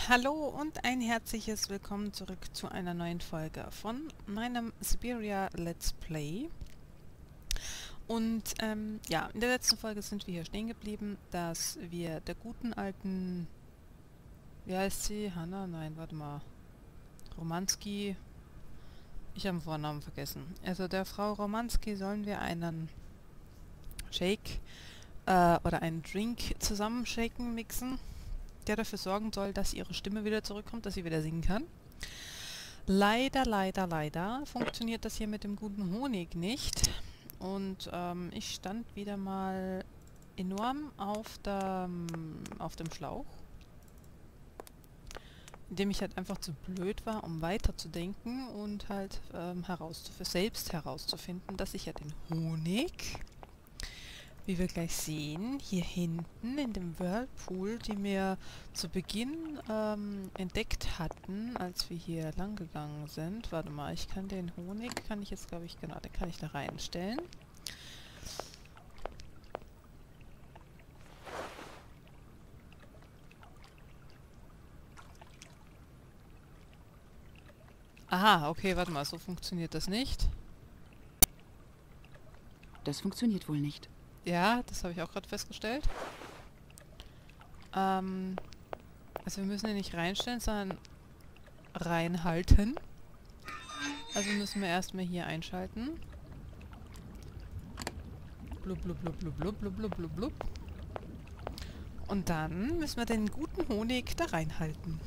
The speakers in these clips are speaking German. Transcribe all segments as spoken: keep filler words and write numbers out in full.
Hallo und ein herzliches Willkommen zurück zu einer neuen Folge von meinem Siberia Let's Play. Und ähm, ja, in der letzten Folge sind wir hier stehen geblieben, dass wir der guten alten, wie heißt sie? Hanna? Nein, warte mal. Romanski. Ich habe den Vornamen vergessen. Also der Frau Romanski sollen wir einen Shake äh, oder einen Drink zusammenshaken, mixen, der dafür sorgen soll, dass ihre Stimme wieder zurückkommt, dass sie wieder singen kann. Leider, leider, leider funktioniert das hier mit dem guten Honig nicht. Und ähm, ich stand wieder mal enorm auf, der, auf dem Schlauch, indem ich halt einfach zu blöd war, um weiterzudenken und halt ähm, herauszuf- selbst herauszufinden, dass ich ja den Honig, wie wir gleich sehen, hier hinten in dem Whirlpool, die wir zu Beginn ähm, entdeckt hatten, als wir hier lang gegangen sind. Warte mal, ich kann den Honig, kann ich jetzt glaube ich, genau, den kann ich da reinstellen. Aha, okay, warte mal, so funktioniert das nicht. Das funktioniert wohl nicht. Ja, das habe ich auch gerade festgestellt. Ähm, also wir müssen ihn nicht reinstellen, sondern reinhalten. Also müssen wir erstmal hier einschalten. Blub, blub, blub, blub, blub, blub, blub, blub, blub. Und dann müssen wir den guten Honig da reinhalten.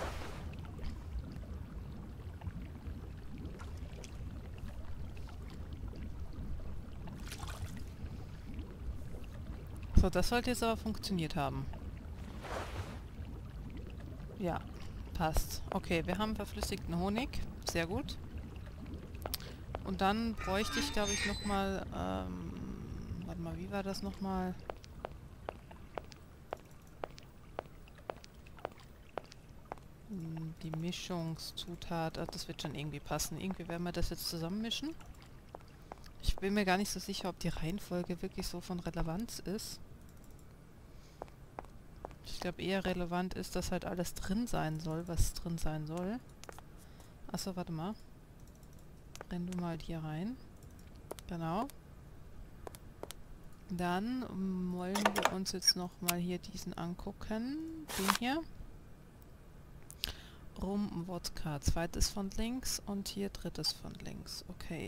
So, das sollte jetzt aber funktioniert haben. Ja, passt. Okay, wir haben verflüssigten Honig. Sehr gut. Und dann bräuchte ich, glaube ich, nochmal... Ähm, warte mal, wie war das nochmal? Hm, die Mischungszutat. Ach, das wird schon irgendwie passen. Irgendwie werden wir das jetzt zusammenmischen. Ich bin mir gar nicht so sicher, ob die Reihenfolge wirklich so von Relevanz ist. Ich glaube eher relevant ist, dass halt alles drin sein soll, was drin sein soll. Achso, warte mal. Renn du mal hier rein. Genau. Dann wollen wir uns jetzt nochmal hier diesen angucken. Den hier. Rum Wodka. Zweites von links und hier drittes von links. Okay.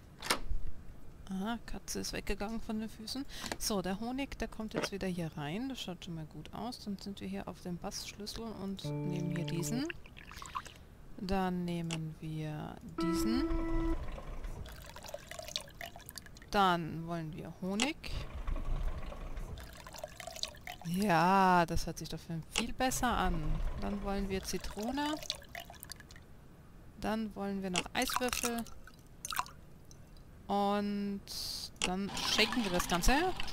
Aha, Katze ist weggegangen von den Füßen. So, der Honig, der kommt jetzt wieder hier rein. Das schaut schon mal gut aus. Dann sind wir hier auf dem Bassschlüssel und nehmen hier diesen. Dann nehmen wir diesen. Dann wollen wir Honig. Ja, das hört sich doch viel besser an. Dann wollen wir Zitrone. Dann wollen wir noch Eiswürfel. Und dann shaken wir das Ganze.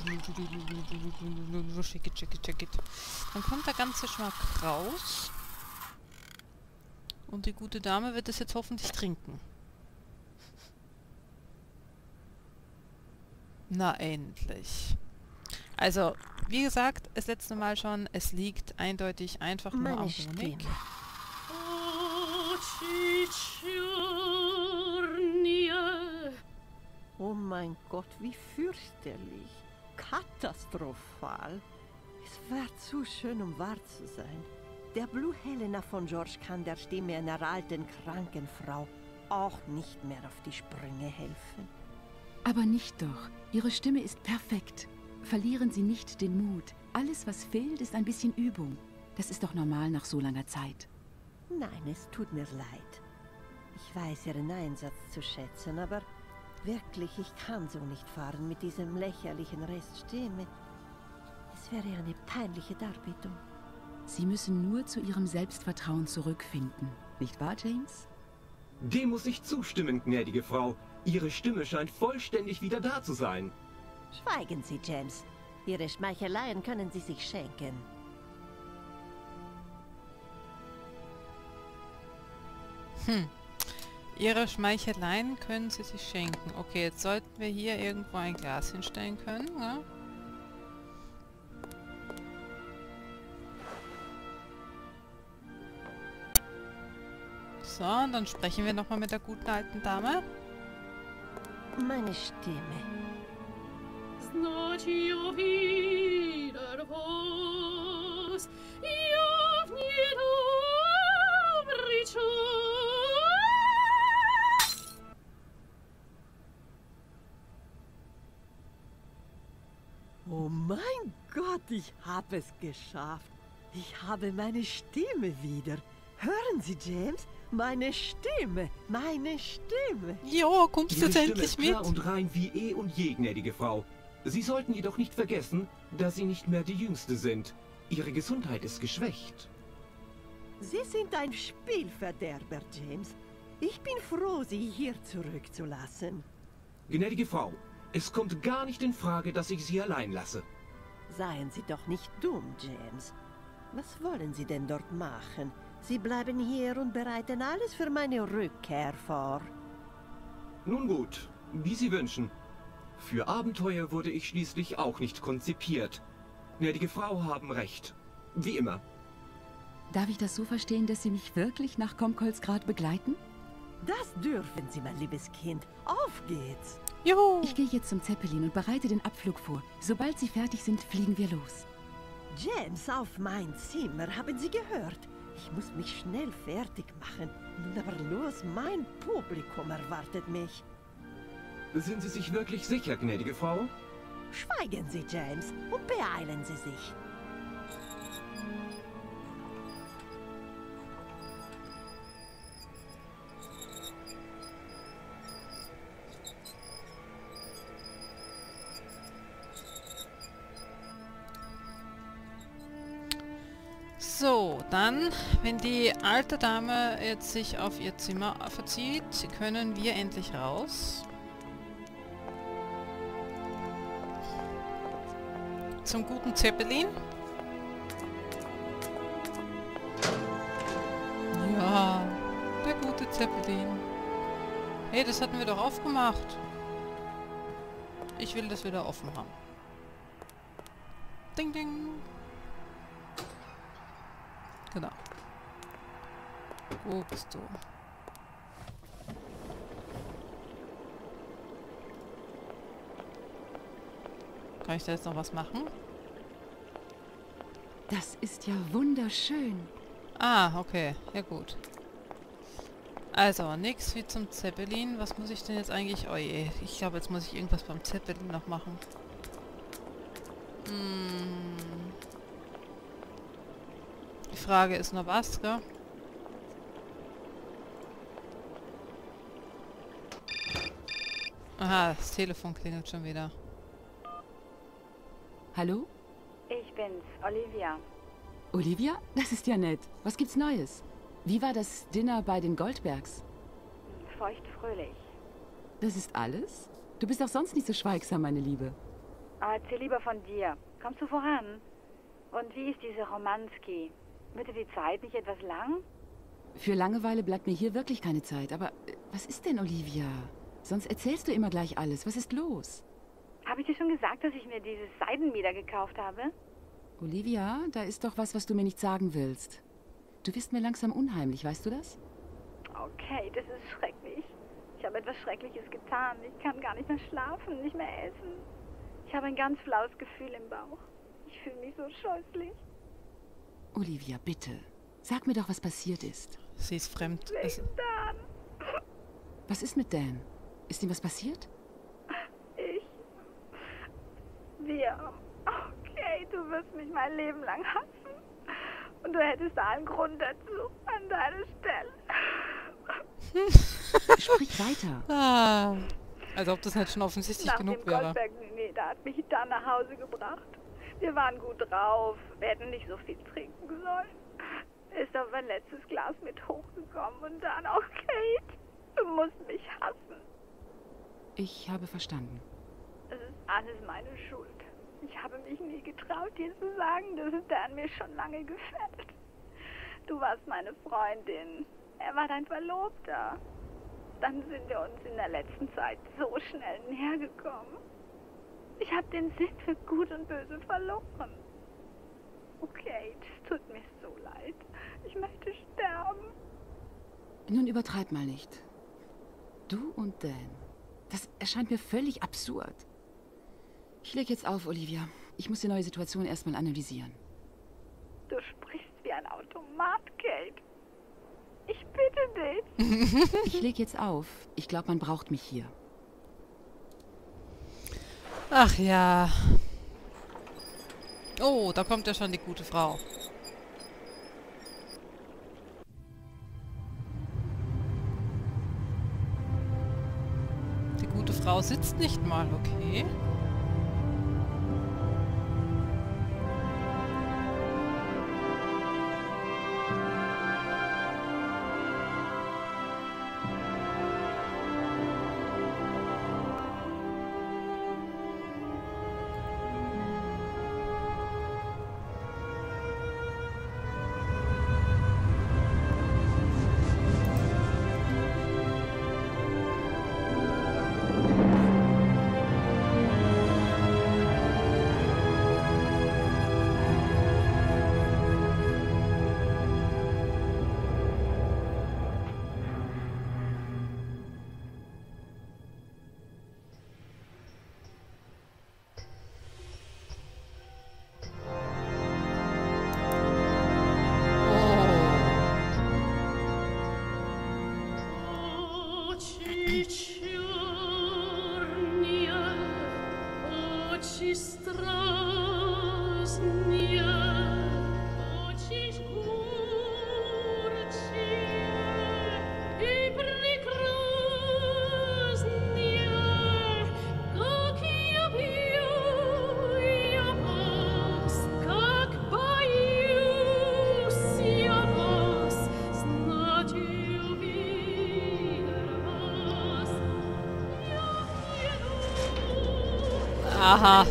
Shake it, shake it, shake it. Dann kommt der ganze Geschmack raus. Und die gute Dame wird es jetzt hoffentlich trinken. Na endlich. Also, wie gesagt, das letzte Mal schon, es liegt eindeutig einfach nur Meine am Honig. Stimme. Oh mein Gott, wie fürchterlich. Katastrophal. Es war zu schön, um wahr zu sein. Der Blue Helena von George kann der Stimme einer alten, kranken Frau auch nicht mehr auf die Sprünge helfen. Aber nicht doch. Ihre Stimme ist perfekt. Verlieren Sie nicht den Mut. Alles, was fehlt, ist ein bisschen Übung. Das ist doch normal nach so langer Zeit. Nein, es tut mir leid. Ich weiß Ihren Einsatz zu schätzen, aber wirklich, ich kann so nicht fahren mit diesem lächerlichen Reststimme. Es wäre eine peinliche Darbietung. Sie müssen nur zu Ihrem Selbstvertrauen zurückfinden. Nicht wahr, James? Dem muss ich zustimmen, gnädige Frau. Ihre Stimme scheint vollständig wieder da zu sein. Schweigen Sie, James. Ihre Schmeicheleien können Sie sich schenken. Hm. Ihre Schmeicheleien können Sie sich schenken. Okay, jetzt sollten wir hier irgendwo ein Glas hinstellen können, ne? So, und dann sprechen wir nochmal mit der guten alten Dame. Meine Stimme. Oh mein Gott, ich habe es geschafft. Ich habe meine Stimme wieder. Hören Sie, James? Meine Stimme, meine Stimme. Jo, kommst du Ihre jetzt Stimme endlich ist klar mit? und rein wie eh und je, gnädige Frau. Sie sollten jedoch nicht vergessen, dass Sie nicht mehr die Jüngste sind. Ihre Gesundheit ist geschwächt. Sie sind ein Spielverderber, James. Ich bin froh, Sie hier zurückzulassen. Gnädige Frau, es kommt gar nicht in Frage, dass ich Sie allein lasse. Seien Sie doch nicht dumm, James. Was wollen Sie denn dort machen? Sie bleiben hier und bereiten alles für meine Rückkehr vor. Nun gut, wie Sie wünschen. Für Abenteuer wurde ich schließlich auch nicht konzipiert. Gnädige Frau haben recht. Wie immer. Darf ich das so verstehen, dass Sie mich wirklich nach Komkolsgrad begleiten? Das dürfen Sie, mein liebes Kind. Auf geht's! Juhu! Ich gehe jetzt zum Zeppelin und bereite den Abflug vor. Sobald Sie fertig sind, fliegen wir los. James, auf mein Zimmer, haben Sie gehört? Ich muss mich schnell fertig machen. Nun aber los, mein Publikum erwartet mich. Sind Sie sich wirklich sicher, gnädige Frau? Schweigen Sie, James, und beeilen Sie sich. So, dann, wenn die alte Dame jetzt sich auf ihr Zimmer verzieht, können wir endlich raus. Zum guten Zeppelin. Ja, der gute Zeppelin. Hey, das hatten wir doch aufgemacht. Ich will das wieder offen haben. Ding, ding. Genau. Wo bist du? Kann ich da jetzt noch was machen? Das ist ja wunderschön. Ah, okay. Ja gut. Also, nix wie zum Zeppelin. Was muss ich denn jetzt eigentlich... Oh je, ich glaube, jetzt muss ich irgendwas beim Zeppelin noch machen. Hm. Die Frage ist nur was, gell? Aha, das Telefon klingelt schon wieder. Hallo? Ich bin's, Olivia. Olivia? Das ist ja nett. Was gibt's Neues? Wie war das Dinner bei den Goldbergs? Feuchtfröhlich. Das ist alles? Du bist auch sonst nicht so schweigsam, meine Liebe. Aber erzähl lieber von dir. Kommst du voran? Und wie ist diese Romanski? Wird dir die Zeit nicht etwas lang? Für Langeweile bleibt mir hier wirklich keine Zeit. Aber äh, was ist denn, Olivia? Sonst erzählst du immer gleich alles. Was ist los? Habe ich dir schon gesagt, dass ich mir dieses Seidenmieder gekauft habe? Olivia, da ist doch was, was du mir nicht sagen willst. Du wirst mir langsam unheimlich, weißt du das? Okay, das ist schrecklich. Ich habe etwas Schreckliches getan. Ich kann gar nicht mehr schlafen, nicht mehr essen. Ich habe ein ganz flaues Gefühl im Bauch. Ich fühle mich so scheußlich. Olivia, bitte. Sag mir doch, was passiert ist. Sie ist fremd. Es, Wegen Dan. Was ist mit Dan? Ist ihm was passiert? Ich. Wir. Okay, du wirst mich mein Leben lang hassen. Und du hättest allen Grund dazu, an deiner Stelle. Sprich weiter. ah, als ob das nicht schon offensichtlich Nach genug dem wäre. Goldberg, nee, da hat mich Dan nach Hause gebracht. Wir waren gut drauf, wir hätten nicht so viel trinken sollen. Ist auf mein letztes Glas mit hochgekommen und dann auch Kate. Du musst mich hassen. Ich habe verstanden. Es ist alles meine Schuld. Ich habe mich nie getraut, dir zu sagen, dass es Dan mir schon lange gefällt. Du warst meine Freundin. Er war dein Verlobter. Dann sind wir uns in der letzten Zeit so schnell näher gekommen. Ich habe den Sinn für Gut und Böse verloren. Okay, es tut mir so leid. Ich möchte sterben. Nun übertreib mal nicht. Du und Dan. Das erscheint mir völlig absurd. Ich leg jetzt auf, Olivia. Ich muss die neue Situation erstmal analysieren. Du sprichst wie ein Automat, Kate. Ich bitte dich. Ich leg jetzt auf. Ich glaube, man braucht mich hier. Ach ja. Oh, da kommt ja schon die gute Frau. Die gute Frau sitzt nicht mal, okay. Aha.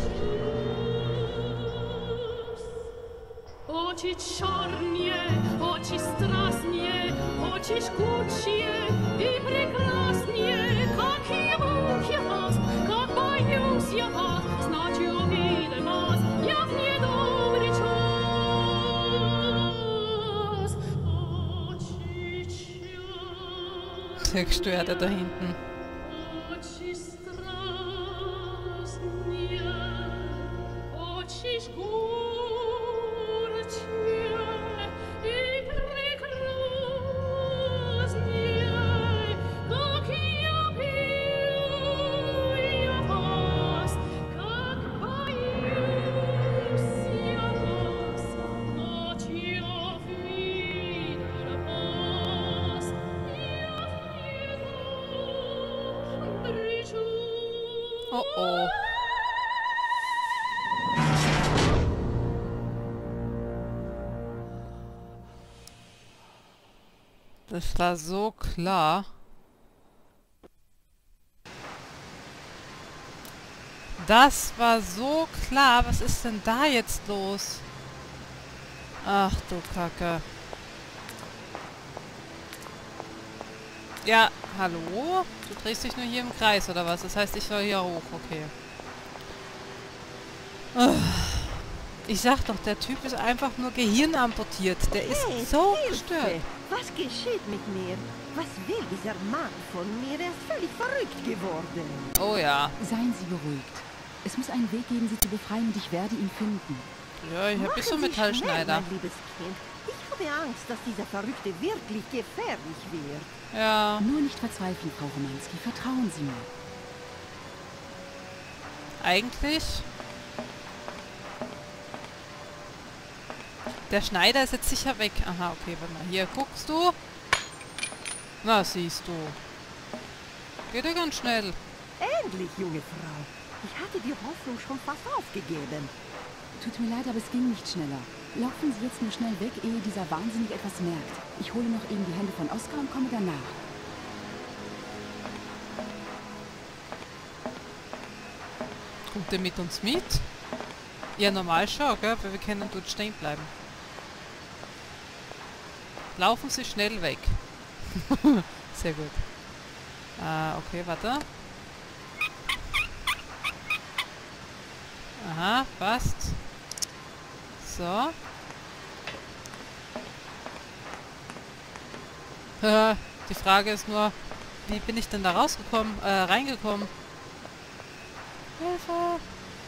Очі чорні, очі страстні, очі жгучі и прекрасні, как ему я вас, как боюсь я вас, знать увидел вас, я в недобрый час. Очи черные. Der gestört er da hinten. Oh oh. Das war so klar. Das war so klar. Was ist denn da jetzt los? Ach du Kacke. Ja, hallo? Du drehst dich nur hier im Kreis, oder was? Das heißt, ich soll hier hoch. Okay. Ich sag doch, der Typ ist einfach nur gehirnamputiert. Der ist Hey, so Hilfe! gestört. Was geschieht mit mir? Was will dieser Mann von mir? Er ist völlig verrückt geworden. Oh ja. Seien Sie beruhigt. Es muss einen Weg geben, Sie zu befreien, und ich werde ihn finden. Ja, ich hab bis zum Machen Sie Metallschneider. schnell, mein liebes Kind. Ich habe Angst, dass dieser Verrückte wirklich gefährlich wird. Ja. Nur nicht verzweifeln, Frau Romanski. Vertrauen Sie mir. Eigentlich... Der Schneider ist jetzt sicher weg. Aha, okay, warte mal. Hier, guckst du? Na, siehst du. Geht ja ganz schnell. Endlich, junge Frau. Ich hatte die Hoffnung schon fast aufgegeben. Tut mir leid, aber es ging nicht schneller. Laufen Sie jetzt nur schnell weg, ehe dieser Wahnsinnige etwas merkt. Ich hole noch eben die Hände von Oskar und komme danach. Kommt der mit uns mit? Ja, normal schon, gell? Weil wir können dort stehen bleiben. Laufen Sie schnell weg. Sehr gut. Ah, okay, warte. Aha, passt. So. Die Frage ist nur, wie bin ich denn da rausgekommen, äh, reingekommen? Hilfe!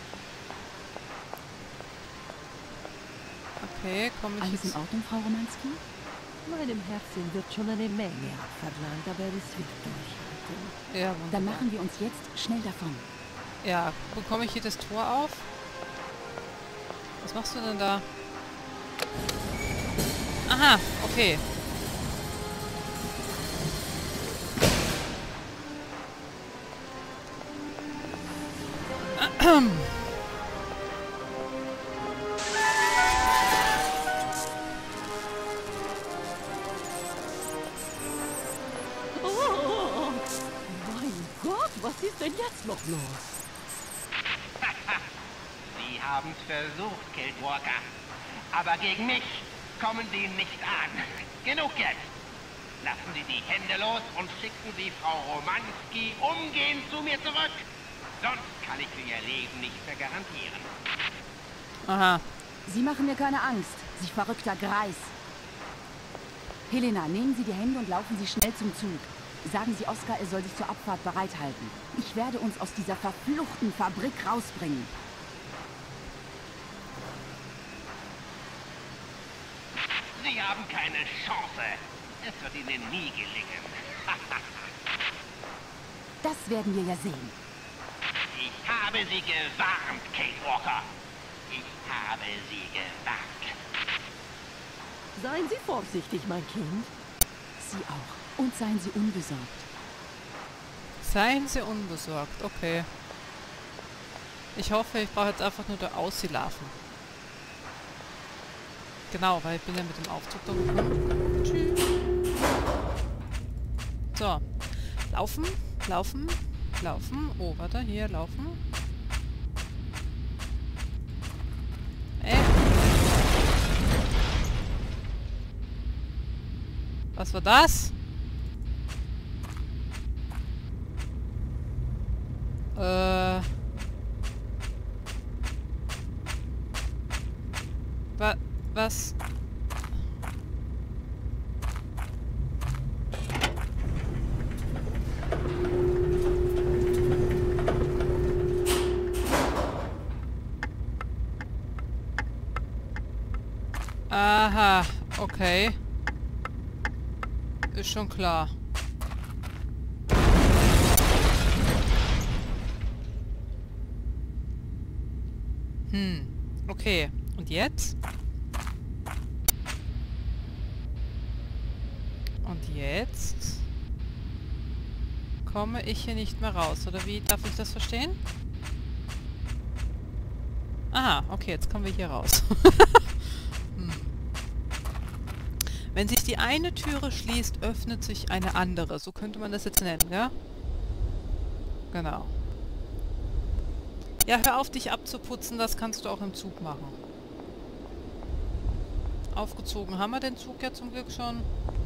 Okay, komme ich Alles jetzt... in Ordnung, Frau Romanski? Meinem Herzen wird schon eine Menge abverlangt, aber es wird durchhalten. Ja, wunderbar. Dann machen wir uns jetzt schnell davon. Ja, bekomme ich hier das Tor auf? Was machst du denn da? Aha, okay. Oh, mein Gott, was ist denn jetzt noch los? Sie haben's versucht, Killwalker. Aber gegen mich kommen Sie nicht an. Genug jetzt. Lassen Sie die Hände los und schicken Sie Frau Romanski umgehend zu mir zurück. Sonst kann ich für Ihr Leben nicht mehr garantieren. Aha. Sie machen mir keine Angst, Sie verrückter Greis. Helena, nehmen Sie die Hände und laufen Sie schnell zum Zug. Sagen Sie Oskar, er soll sich zur Abfahrt bereithalten. Ich werde uns aus dieser verfluchten Fabrik rausbringen. Sie haben keine Chance. Es wird Ihnen nie gelingen. Das werden wir ja sehen. Ich habe Sie gewarnt, Kate Walker. Ich habe Sie gewarnt. Seien Sie vorsichtig, mein Kind. Sie auch. Und seien Sie unbesorgt. Seien Sie unbesorgt, okay. Ich hoffe, ich brauche jetzt einfach nur da auslaufen. Genau, weil ich bin ja mit dem Aufzug da gekommen. Tschüss. So. Laufen, laufen, laufen. Oh, warte, hier, laufen. Ey. Was war das? Äh. Wa was? Aha, okay. Ist schon klar. Hm, okay. Und jetzt? Und jetzt komme ich hier nicht mehr raus, oder wie darf ich das verstehen? Aha, okay, jetzt kommen wir hier raus. hm. Wenn sich die eine Türe schließt, öffnet sich eine andere. So könnte man das jetzt nennen, ja? Genau. Ja, hör auf, dich abzuputzen, das kannst du auch im Zug machen. Aufgezogen haben wir den Zug ja zum Glück schon.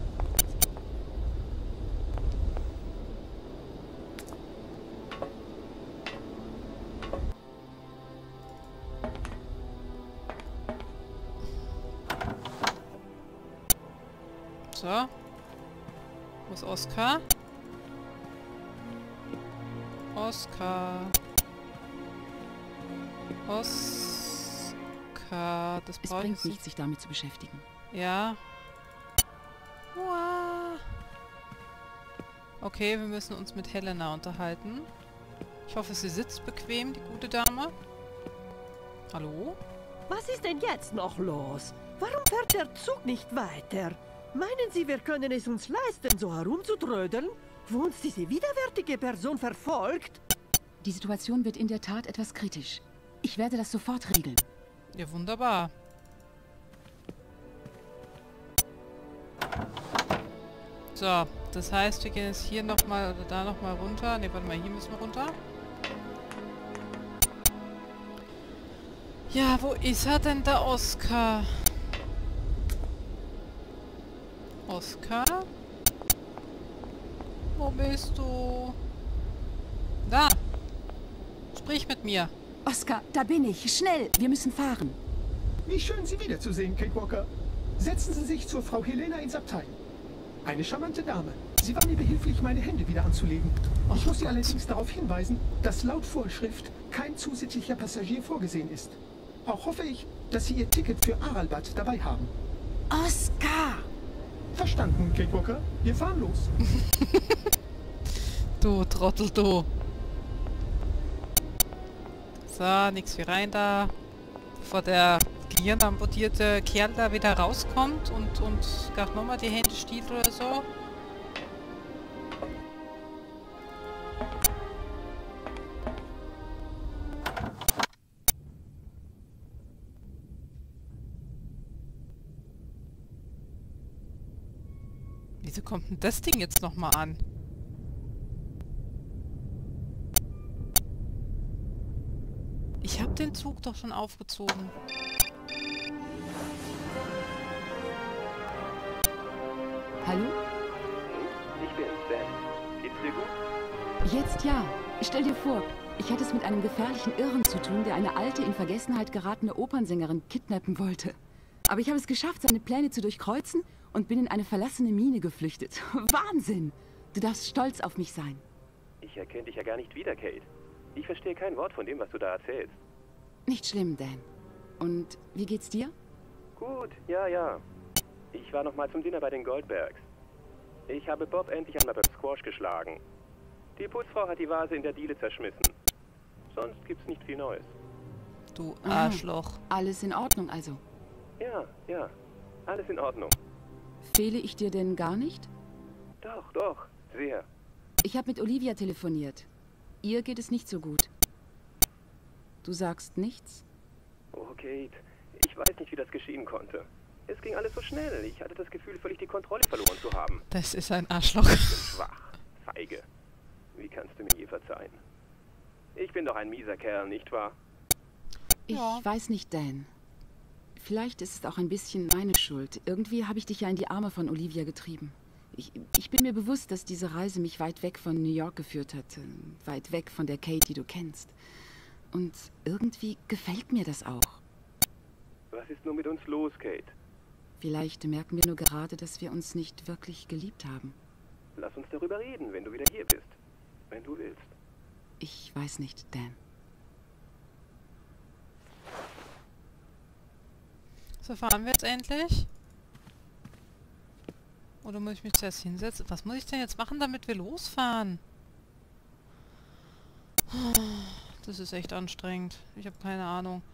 So. Wo ist Oskar? Oskar. Oskar. Das Es brauche ich bringt jetzt nicht. nichts, sich damit zu beschäftigen. Ja. Uah. Okay, wir müssen uns mit Helena unterhalten. Ich hoffe, sie sitzt bequem, die gute Dame. Hallo? Was ist denn jetzt noch los? Warum fährt der Zug nicht weiter? Meinen Sie, wir können es uns leisten, so herumzutrödeln, wo uns diese widerwärtige Person verfolgt? Die Situation wird in der Tat etwas kritisch. Ich werde das sofort regeln. Ja, wunderbar. So, das heißt, wir gehen jetzt hier nochmal oder da nochmal runter. Ne, warte mal, hier müssen wir runter. Ja, wo ist er denn, der Oskar? Oskar? Wo bist du? Da! Sprich mit mir! Oskar, da bin ich. Schnell, wir müssen fahren. Wie schön, Sie wiederzusehen, Kate Walker. Setzen Sie sich zur Frau Helena ins Abteil. Eine charmante Dame. Sie war mir behilflich, meine Hände wieder anzulegen. Ich muss Sie allerdings darauf hinweisen, dass laut Vorschrift kein zusätzlicher Passagier vorgesehen ist. Auch hoffe ich, dass Sie Ihr Ticket für Aralbad dabei haben. Oskar! Verstanden, Kate Walker. Wir fahren los. Du Trottel, du. So, nix wie rein da. Bevor der gehirnamputierte Kerl da wieder rauskommt und, und gar nochmal die Hände stiehlt oder so. Wieso kommt denn das Ding jetzt nochmal an? Ich habe den Zug doch schon aufgezogen. Hallo? Ich bin's, Dan. Geht's dir gut? Jetzt ja. Stell dir vor, ich hatte es mit einem gefährlichen Irren zu tun, der eine alte, in Vergessenheit geratene Opernsängerin kidnappen wollte. Aber ich habe es geschafft, seine Pläne zu durchkreuzen und bin in eine verlassene Mine geflüchtet. Wahnsinn! Du darfst stolz auf mich sein. Ich erkenne dich ja gar nicht wieder, Kate. Ich verstehe kein Wort von dem, was du da erzählst. Nicht schlimm, Dan. Und wie geht's dir? Gut, ja, ja. Ich war noch mal zum Dinner bei den Goldbergs. Ich habe Bob endlich einmal beim Squash geschlagen. Die Putzfrau hat die Vase in der Diele zerschmissen. Sonst gibt's nicht viel Neues. Du Arschloch. Ah, alles in Ordnung also? Ja, ja. Alles in Ordnung. Fehle ich dir denn gar nicht? Doch, doch. Sehr. Ich habe mit Olivia telefoniert. Ihr geht es nicht so gut. Du sagst nichts? Oh, Kate. Ich weiß nicht, wie das geschehen konnte. Es ging alles so schnell. Ich hatte das Gefühl, völlig die Kontrolle verloren zu haben. Das ist ein Arschloch. Ich bin schwach. Feige. Wie kannst du mir je verzeihen? Ich bin doch ein mieser Kerl, nicht wahr? Ich Ja. weiß nicht, Dan. Vielleicht ist es auch ein bisschen meine Schuld. Irgendwie habe ich dich ja in die Arme von Olivia getrieben. Ich, ich bin mir bewusst, dass diese Reise mich weit weg von New York geführt hat. äh, Weit weg von der Kate, die du kennst. Und irgendwie gefällt mir das auch. Was ist nur mit uns los, Kate? Vielleicht merken wir nur gerade, dass wir uns nicht wirklich geliebt haben. Lass uns darüber reden, wenn du wieder hier bist. Wenn du willst. Ich weiß nicht, Dan. So, fahren wir jetzt endlich? Oder muss ich mich zuerst hinsetzen? Was muss ich denn jetzt machen, damit wir losfahren? Das ist echt anstrengend. Ich habe keine Ahnung.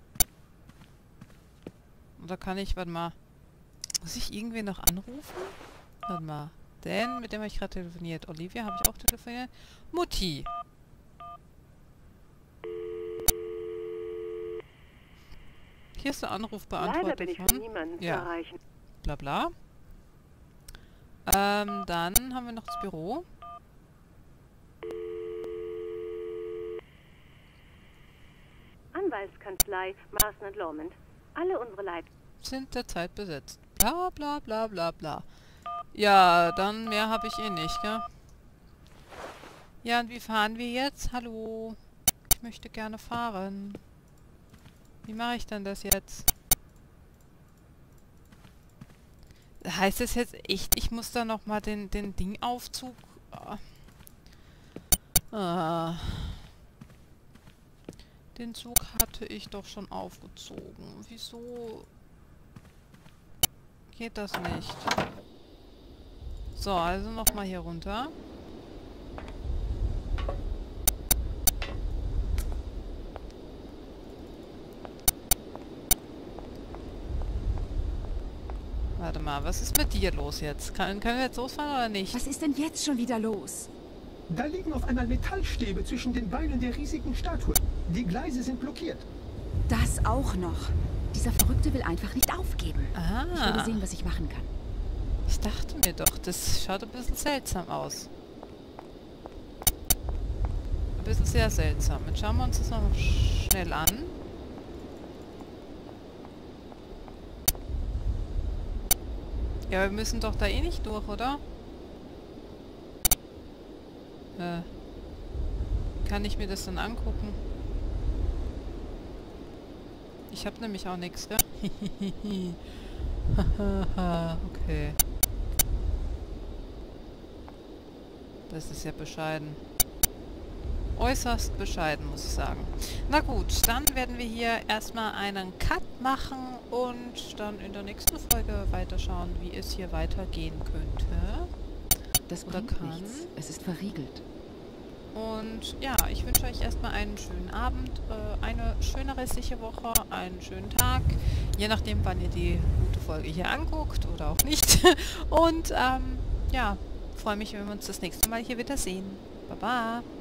Oder kann ich, warte mal. Muss ich irgendwen noch anrufen? Warte mal. Dan, mit dem habe ich gerade telefoniert. Olivia habe ich auch telefoniert. Mutti. Hier ist der Anrufbeantworter. Leider bin ich von niemandem Ja. zu erreichen. Bla bla. Ähm, dann haben wir noch das Büro. Anwaltskanzlei Marston und Lomond. Alle unsere Leitungen Sind derzeit besetzt. Bla bla bla bla bla. Ja, dann mehr habe ich eh nicht, gell? Ja, und wie fahren wir jetzt? Hallo? Ich möchte gerne fahren. Wie mache ich denn das jetzt? Heißt es jetzt echt, ich muss da nochmal den, den Dingaufzug... Ah. Ah. Den Zug hatte ich doch schon aufgezogen. Wieso geht das nicht? So, also nochmal hier runter. Warte mal, was ist mit dir los jetzt? Kann, können wir jetzt losfahren oder nicht? Was ist denn jetzt schon wieder los? Da liegen auf einmal Metallstäbe zwischen den Beinen der riesigen Statue. Die Gleise sind blockiert. Das auch noch. Dieser Verrückte will einfach nicht aufgeben. Ah. Ich werde sehen, was ich machen kann. Ich dachte mir doch, das schaut ein bisschen seltsam aus. Ein bisschen sehr seltsam. Jetzt schauen wir uns das noch schnell an. Ja, wir müssen doch da eh nicht durch, oder? Äh. Kann ich mir das dann angucken? Ich habe nämlich auch nichts, gell? Okay. Das ist ja bescheiden. Äußerst bescheiden, muss ich sagen. Na gut, dann werden wir hier erstmal einen Cut machen und dann in der nächsten Folge weiterschauen, wie es hier weitergehen könnte. Das Oder bringt kann. nichts. Es ist verriegelt. Und ja, ich wünsche euch erstmal einen schönen Abend, äh, eine schöne restliche Woche, einen schönen Tag, je nachdem, wann ihr die gute Folge hier anguckt oder auch nicht. Und ähm, ja, freue mich, wenn wir uns das nächste Mal hier wieder sehen. Baba!